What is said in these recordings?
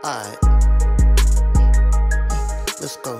Alright, let's go.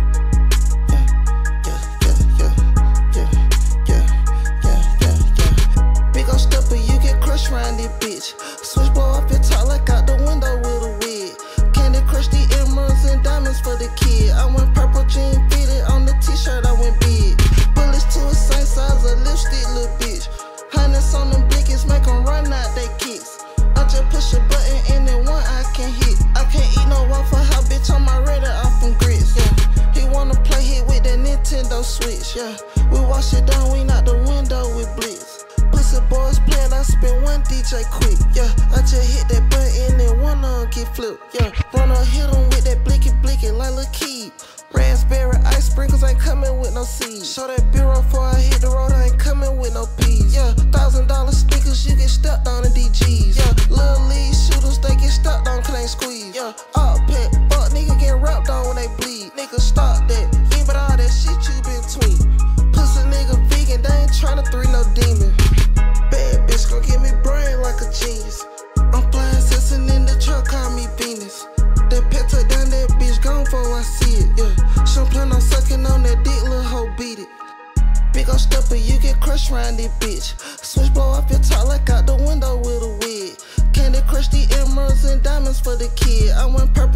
Big ol' stepper, you get crushed round this bitch. Switch blow off your top like out the window with a wig. Candy crush the emeralds and diamonds for the kid. I went purple jean fitted on the t-shirt, I went big. Bullets to a same size of lipstick, little bitch. Hundreds on them blickies, make them run out they kicks. I just push a button and then one I can hit. I can't eat no waffle house, bitch, on my radar off them grits, yeah. He wanna play hit with that Nintendo Switch, yeah. We wash it down, we knock the window with blitz. Pussy boys playing, I spin one DJ quick, yeah. I just hit that button and one of them get flipped, yeah. Run up, hit them with that blicky like Lil' Key. Raspberry ice sprinkles ain't coming with no seeds. Show that bureau before I hit the road, I ain't coming with no peas, yeah. $1,000 sneakers, you get stepped on in DGs, yeah. Little league shooters, they get stepped on, can't squeeze, yeah. All pet, fuck nigga get wrapped on when they bleed. Nigga stop that, you but all that shit you been tweet. Pussy nigga vegan, they ain't tryna three no demon. Bad bitch gon' give me brain like a genius. I'm flying sissing in the truck, call me Venus. That pet tuck down that bitch gone before I see it, yeah. She don't plan on sucking on that dick, lil' hoe beat it. Big ol' stepper, you get crushed round this bitch. Switch blow off your top like out the window with a wig. Candy crush the emeralds and diamonds for the kid. I went purple.